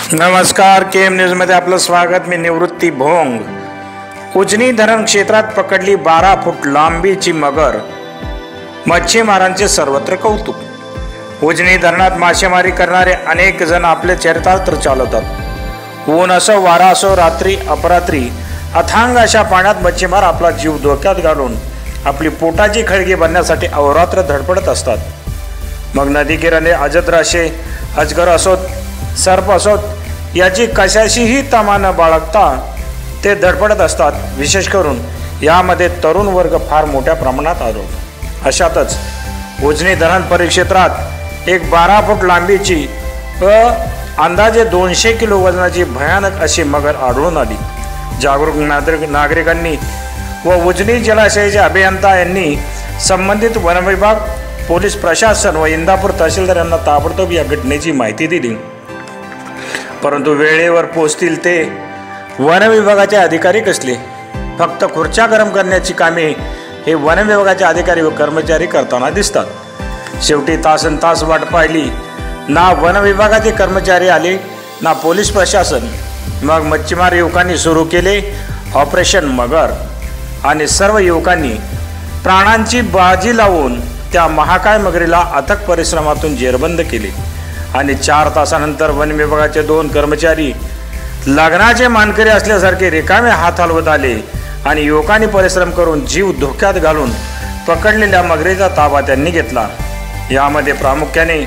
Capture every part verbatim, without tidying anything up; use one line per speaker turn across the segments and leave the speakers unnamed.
नमस्कार, के एम न्यूजमध्ये आपलं स्वागत। मी निवृत्ती भोंग। उजनी धरण क्षेत्रात पकडली बारा फूट लांबीची मगर, मच्छीमारांचे सर्वत्र कौतुक। उजनी धरणात मासेमारी करणारे अनेक जण आपले चरितार्थ चालवतात। ऊन असो, वारा असो, रात्री अपरात्री अथांग अशा पाण्यात मच्छीमार आपला जीव धोक्यात घालून आपली पोटाची खळगी भरण्यासाठी अहोरात्र धडपडत असतात। मग नदी किनारे अजगर असे, अजगर असोत, सर्प असोत, याची कशाशीही तमा न बाळगता ते धडपडत असतात। विशेष करून यामध्ये तरुण वर्ग फार मोठ्या प्रमाणात आढळतो। अशातच उजनी धरण परिक्षेत्रात एक बारा फूट लांबीची व अंदाजे दोनशे किलो वजनाची भयानक अशी मगर आढळून आली। जागरूक नागरिक नागरिकांनी व उजनी जलाशयाचे अभियंता यांनी संबंधित वनविभाग, पोलीस प्रशासन व इंदापूर तहसीलदार यांना ताबडतोब या घटनेची माहिती दिली। परंतु वेळेवर पोहोचतील ते वन विभागाचे अधिकारी कसले? फक्त खुर्च्या गरम करण्याची कामे हे वन विभागाचे अधिकारी व कर्मचारी करताना दिसतात। शेवटी तासन तास वाट पाहिली, ना वन विभागाचे कर्मचारी आले ना पोलीस प्रशासन। मग मच्छीमार युवकांनी सुरू केले ऑपरेशन मगर आणि सर्व युवकांनी प्राणांची बाजी लावून त्या महाकाय मगरीला अथक परिश्रमातून जेरबंद केले आणि चार तासानंतर वन विभागाचे दोन कर्मचारी लग्नाचे मानकरी असल्यासारखे रिकामे हात हलवत आले आणि युवकांनी परिश्रम करून जीव धोक्यात घालून पकडलेल्या मगरीचा ताबा त्यांनी घेतला। यामध्ये प्रामुख्याने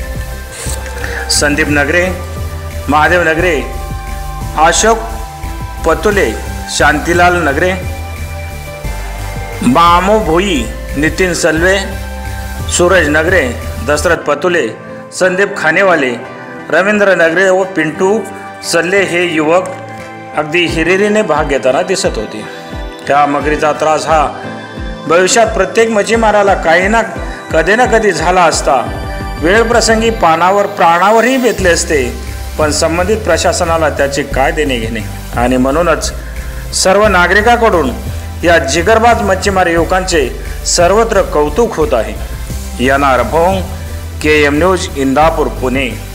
संदीप नगरे, महादेव नगरे, अशोक पतुले, शांतीलाल नगरे, मामू भोई, नितीन सलवे, सूरज नगरे, दशरथ पतुले, संदीप खानेवाले, रवींद्र नगरे व पिंटू सल्ले हे युवक अगदी हिरिरीने भाग घेताना दिसत होते। त्या मगरीचा त्रास हा भविष्यात प्रत्येक मच्छीमाराला काही ना कधी ना कधी झाला असता। वेळ प्रसंगी पानावर प्राणावरही बेतले असते, पण संबंधित प्रशासनाला त्याचे काय देणे घेणे। आणि म्हणूनच सर्व नागरिकांकडून या जिगरबाज मच्छीमार युवकांचे सर्वत्र कौतुक होत आहे। येणार भोंग, K M news, Indapur, Pune.